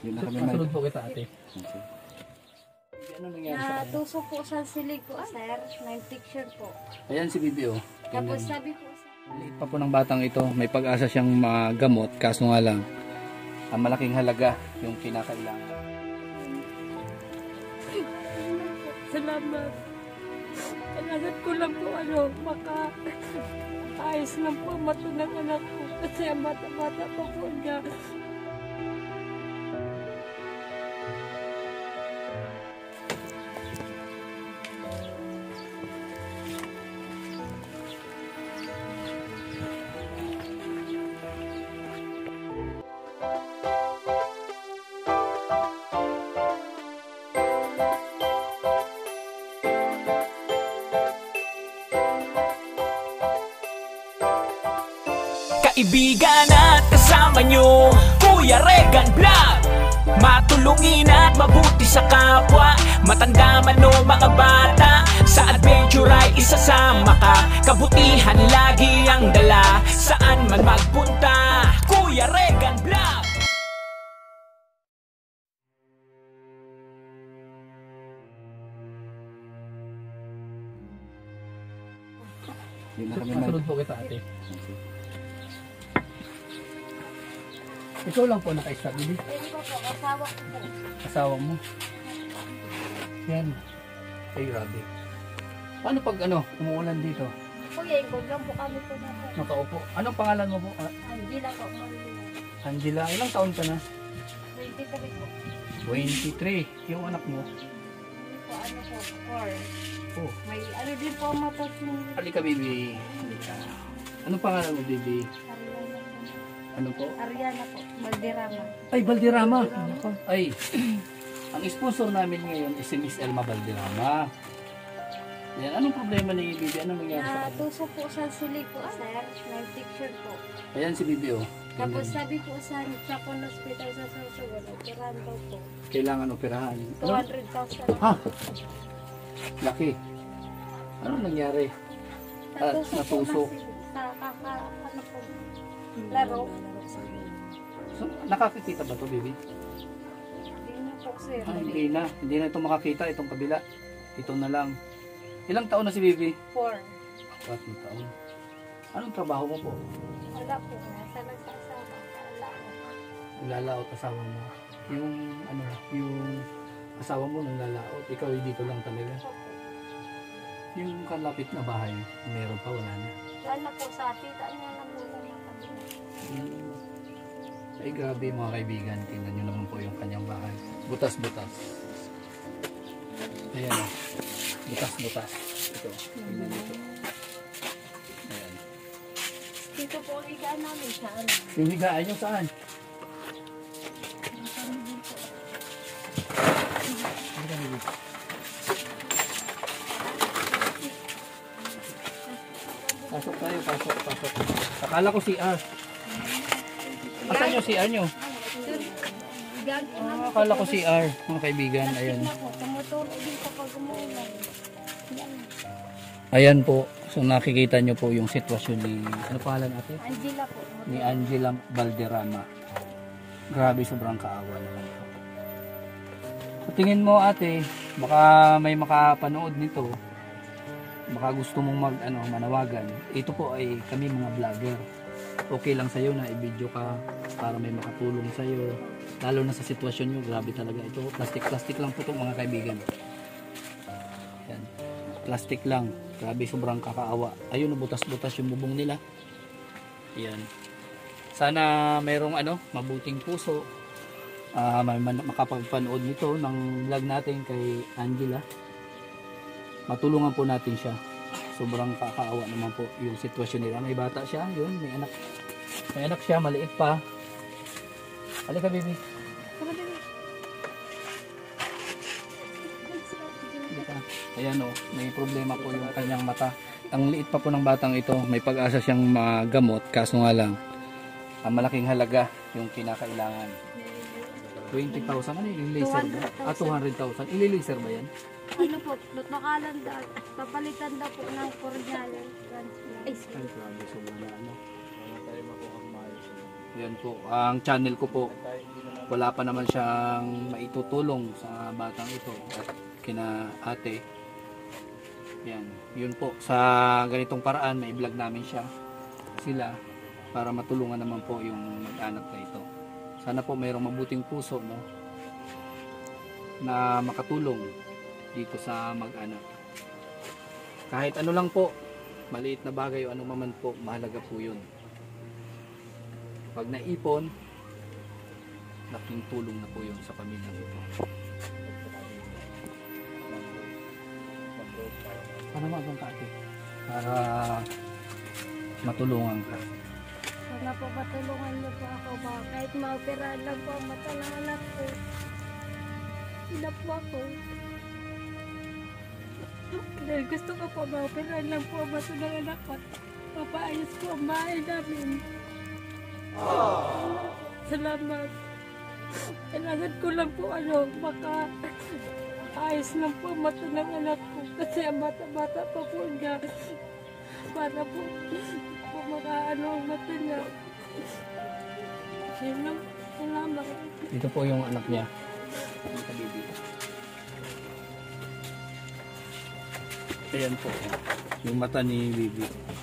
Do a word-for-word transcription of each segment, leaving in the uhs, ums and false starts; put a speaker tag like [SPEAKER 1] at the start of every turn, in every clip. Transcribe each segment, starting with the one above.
[SPEAKER 1] Masunod po kita, ate.
[SPEAKER 2] Ano nangyari sa kanya?
[SPEAKER 3] Natusok po sa silig po, sir. May picture po.
[SPEAKER 2] Ayan si Bibi, oh.
[SPEAKER 3] Tapos sabi po sa...
[SPEAKER 2] Maliit pa po ng batang ito, may pag-asa siyang magamot, kaso nga lang, ang malaking halaga yung kinakailangan.
[SPEAKER 4] Salamat. Kailangan ko lang po ano, maka ayos lang po ang mata ng anak ko kasi ang bata-bata pa po niya.
[SPEAKER 5] Kaibigan at kasama nyo, Kuya Regan Vlog. Matulungin at mabuti sa kapwa, matanda man o mga bata. Sa adventure ay isasama ka, kabutihan lagi ang dala. Saan man magpunta, Kuya Regan Vlog.
[SPEAKER 1] Masunod po kita, ate. Ikaw lang po naka-stop, Bibi.
[SPEAKER 3] Hindi ko po, asawa ko po.
[SPEAKER 1] Asawa mo. Yan. Ay, grabe. Paano pag ano, umuulan dito?
[SPEAKER 3] Kuya, ikot lang po kami po na po.
[SPEAKER 1] Nakaupo. Anong pangalan mo po? Ah,
[SPEAKER 3] Angela po, Angela.
[SPEAKER 1] Angela. Ilang taon ka na?
[SPEAKER 3] twenty-three po.
[SPEAKER 1] twenty-three. Yung anak mo?
[SPEAKER 3] Hindi po, ano po, four.
[SPEAKER 1] Oh.
[SPEAKER 3] May ano din po matas ng...
[SPEAKER 1] Halika, Bibi. Halika. Anong pangalan mo, Bibi?
[SPEAKER 3] Ariana po.
[SPEAKER 1] Ano po?
[SPEAKER 3] Ariana po, Valderrama.
[SPEAKER 1] Ay, Valderrama. Nako. Ay, ang sponsor namin ngayon is si Miss Elma Valderrama. Yan, anong problema ni Bibi? Anong nangyari sa kanya?
[SPEAKER 3] Natusok po sa silig po, sir. May picture po.
[SPEAKER 2] Ayan si Bibi, oh.
[SPEAKER 3] Tapos sabi po sa Chapon Hospital sa Sorsogon, operahan daw po.
[SPEAKER 2] Kailangan operahan.
[SPEAKER 3] two hundred thousand.
[SPEAKER 2] Ha? Laki. Anong nangyari? Ah,
[SPEAKER 3] Natusok po
[SPEAKER 2] natusok.
[SPEAKER 3] na si- sa kaka, ano po, laro.
[SPEAKER 2] So, nakakikita ba to, Bibi?
[SPEAKER 3] Hindi na po, sir.
[SPEAKER 2] Ah, hindi na. Hindi na ito makakita, itong kabila. Ito na lang. Ilang taon na si Bibi?
[SPEAKER 3] Four.
[SPEAKER 2] Apat na taon. Anong trabaho mo po?
[SPEAKER 3] Wala po. Nasa nagsasawa. Wala po.
[SPEAKER 2] Nilalaot asawa mo. Yung ano, yung asawa mo nang lalaot. Ikaw ay dito lang talaga. Yung kalapit na bahay, meron pa, wala na.
[SPEAKER 3] Wala po sa tita niya lang muna ng kabila.
[SPEAKER 2] Hmm. Ay grabe mga kaibigan, tingnan nyo naman po yung kanyang bahay. Butas-butas. Ayan o. Butas-butas. Ito. Tingnan nyo ito. Ayan.
[SPEAKER 3] Dito po ang higaan namin siya. Ano?
[SPEAKER 2] Yung higaan nyo saan? Pasok tayo, pasok, pasok. Akala ko C R. Asan yung C R nyo?
[SPEAKER 3] Higaan po namin.
[SPEAKER 2] Ah, akala ko C R, mga kaibigan. Ayan.
[SPEAKER 3] Tingnan po. Tumutulog din po pag umuulan. Yan.
[SPEAKER 2] Ayan po. So nakikita nyo po yung sitwasyon ni, ano pangalan ate?
[SPEAKER 3] Angela po.
[SPEAKER 2] Ni Angela Valderrama. Grabe, sobrang kaawa naman po. Sa tingin mo ate, baka may makapanood nito, baka gusto mong mag, ano, manawagan. Ito po ay kami mga vlogger. Okay lang sa'yo na i-video ka para may makatulong sa'yo. Lalo na sa sitwasyon nyo, grabe talaga. Ito, plastic-plastic lang po itong mga kaibigan. Yan. Plastic lang. Grabe, sobrang kakaawa. Ayun, butas-butas yung bubong nila. Yan. Sana mayroong ano, mabuting puso. Uh, may makapagpanood nito ng vlog natin kay Angela. Matulungan po natin siya. Sobrang kakaawa naman po yung sitwasyon nila. May bata siya, yun, may anak. May anak siya, maliit pa. Halika, baby. Halika. Ayan o, may problema po yung kanyang mata. Ang liit pa po ng batang ito, may pag-asa siyang magamot, kaso nga lang, ang malaking halaga yung kinakailangan. twenty thousand, ano yung laser ba? Ah, two hundred thousand. Ili-laser ba yan?
[SPEAKER 3] Ano po, nakalan daw. Papalitan daw po ng corneal transplant.
[SPEAKER 2] Ay, grabe, sobrang na ano. Yan po, ang channel ko po. wala pa naman siyang maitutulong sa batang ito at kina ate. Yan, yun po, sa ganitong paraan may vlog namin siya sila para matulungan naman po yung mag-anak na ito. Sana po mayroong mabuting puso, no, na makatulong dito sa mag-anak. Kahit ano lang po, maliit na bagay o ano man po, mahalaga po yun. Pag naipon, laking tulong na po yun sa pamilya ito. Para magandang ka, ate? Para matulungan ka.
[SPEAKER 3] Sana po matulungan niyo po ako ba? Kahit maoperahan lang po ang mata ng anak ko. Hindi po ako. Dahil gusto ko po maoperahan lang po ang mata ng anak ko. Papaayos po ang bahay namin. Salamat. Kailangan ko lang po ano, maka ayos lang po ang mata ng anak ko. Kasi ang bata-bata pa po niya. Para po, po makaano ang mata niya. Yun lang, salamat.
[SPEAKER 2] Ito po yung anak niya. Ayan po. Yung mata ni Bibi.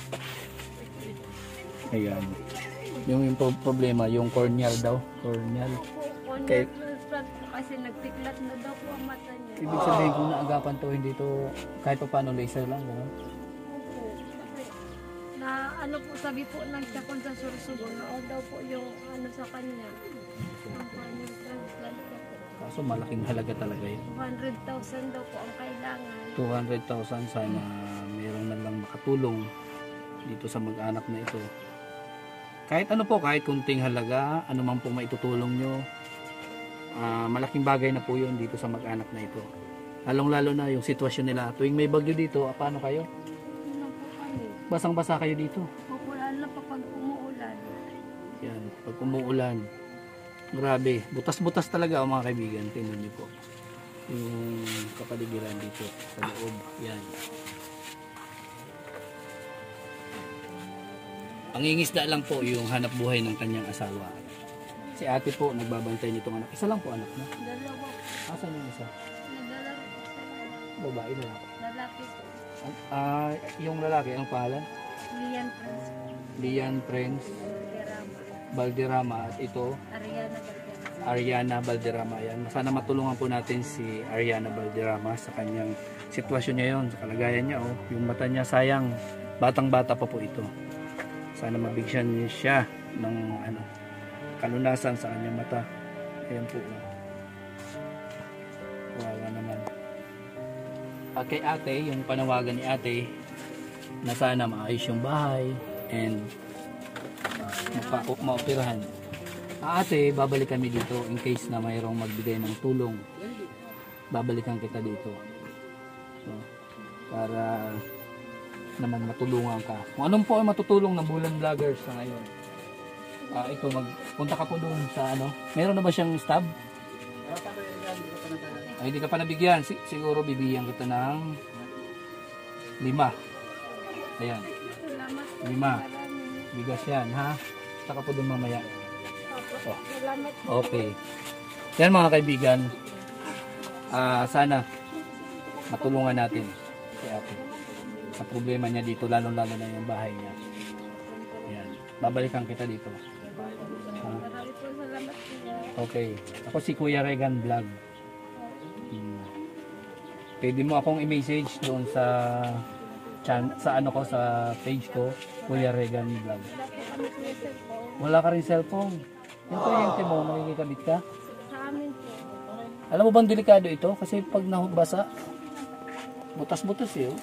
[SPEAKER 2] Ayan. Yung, yung pro- problema, yung corneal daw. Corneal.
[SPEAKER 3] Kaya kasi nagtiklat na daw po ang mata niya.
[SPEAKER 2] Ibig sabihin kung naagapan to, hindi to kahit pa paano laser lang. Gano'n?
[SPEAKER 3] Opo. Kasi na ano po sabi po ng Chacon sa Sursugon, na daw po yung ano sa kanya. Ang kanyang transplant po.
[SPEAKER 2] Kaso malaking halaga talaga yun.
[SPEAKER 3] two hundred thousand daw po ang kailangan.
[SPEAKER 2] two hundred thousand, sana mayroon na lang makatulong dito sa mag-anak na ito. Kahit ano po, kahit kunting halaga, ano man po maitutulong nyo, uh, malaking bagay na po yun dito sa mag-anak na ito. Lalong lalo na yung sitwasyon nila. Tuwing may bagyo dito, ah, paano kayo?
[SPEAKER 3] Ano po kami?
[SPEAKER 2] Basang-basa kayo dito.
[SPEAKER 3] Pupulaan lang pa pag umuulan.
[SPEAKER 2] Yan, pag umuulan, grabe, butas-butas talaga ang mga kaibigan. Tingnan niyo po yung kapaligiran dito sa loob. Yan. Ang ingisda lang po yung hanap buhay ng kanyang asawa. Si ate po nagbabantay nitong anak. Isa lang po anak mo.
[SPEAKER 3] Dalawa.
[SPEAKER 2] Asan yung isa?
[SPEAKER 3] Naglalaro po sila.
[SPEAKER 2] Babae na lang.
[SPEAKER 3] Lalaki po.
[SPEAKER 2] Ah, yung lalaki, ang pangalan?
[SPEAKER 3] Lian Prince po.
[SPEAKER 2] Lian Prince
[SPEAKER 3] Valderrama.
[SPEAKER 2] Valderrama at ito
[SPEAKER 3] Ariana Valderrama.
[SPEAKER 2] Ariana Valderrama. Yan. Sana matulungan po natin si Ariana Valderrama sa kanyang sitwasyon niya yon, sa kalagayan niya. Oh. Yung mata niya, sayang, batang-bata pa po ito. Sana mabigyan niya siya ng ano, kalunasan sa kanyang mata. Ayan po. Oh. Wawa naman. At kay ate, yung panawagan ni ate na sana maayos yung bahay and mapa- maoperahan. Ate, babalik kami dito in case na mayroong magbigay ng tulong. Babalikan kita dito. So, para naman matulungan ka. Kung anong po ay matutulong ng Bulan Vloggers sa ngayon. Ah, ito, magpunta ka po doon sa ano. Meron na ba siyang stab? Ay, hindi ka pa nabigyan. Si siguro bibigyan kita ng lima. Ayan.
[SPEAKER 3] Salamat po.
[SPEAKER 2] Lima.
[SPEAKER 3] Maraming.
[SPEAKER 2] Bigas yan, ha? Punta ka po doon mamaya.
[SPEAKER 3] Opo. Salamat po.
[SPEAKER 2] Okay. Yan mga kaibigan. Ah, sana matulungan natin si ate sa problema niya dito, lalong-lalo na yung bahay niya. Ayan. Babalikan kita dito. Ah,
[SPEAKER 3] Marami po salamat po.
[SPEAKER 2] okay. Ako si Kuya Regan Vlog. Hmm. Pwede mo akong i-message doon sa chan sa ano ko, sa page ko, Kuya Regan Vlog.
[SPEAKER 3] Wala po kami sa cellphone.
[SPEAKER 2] Wala ka rin cellphone. Yung kuryente mo, makikikabit ka.
[SPEAKER 3] Sa amin po.
[SPEAKER 2] Alam mo bang delikado ito? Kasi pag nabasa, butas-butas eh. Oh.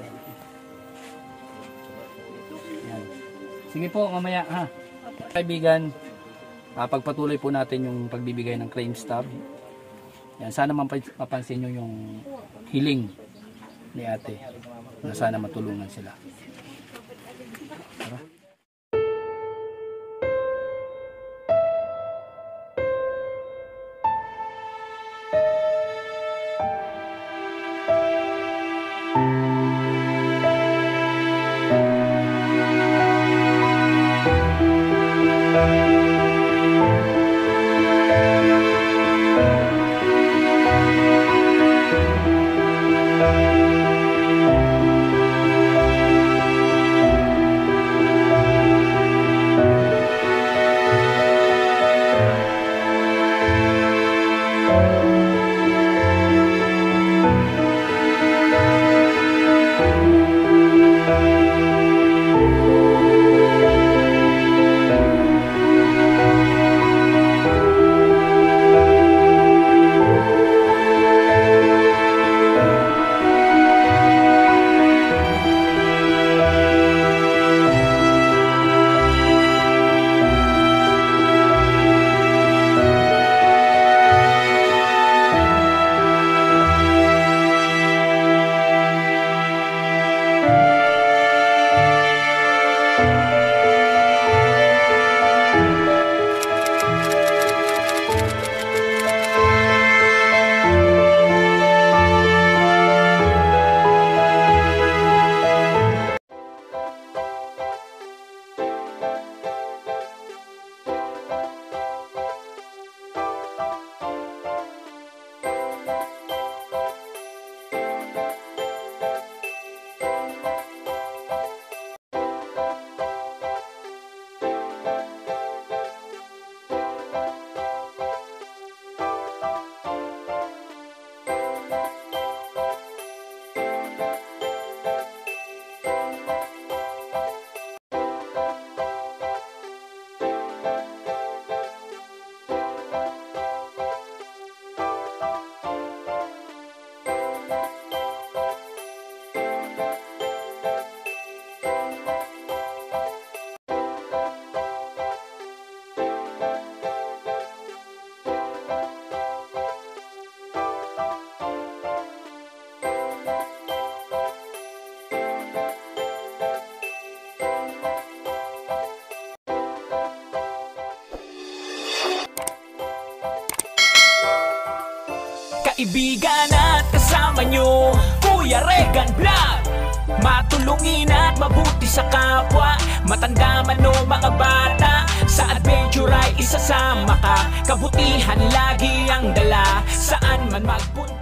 [SPEAKER 2] Yan. Sige po, mamaya ha. Kaibigan, ah, pagpatuloy po natin yung pagbibigay ng claim stub. Yan, sana mapa- mapansin nyo yung hiling ni ate na sana matulungan sila. Tara.
[SPEAKER 6] Thank you.
[SPEAKER 5] kaibigan at kasama nyo, Kuya Regan Vlog. Matulungin at mabuti sa kapwa, matanda man o mga bata, sa adventure ay isasama ka. Kabutihan lagi ang dala, saan man magpunta.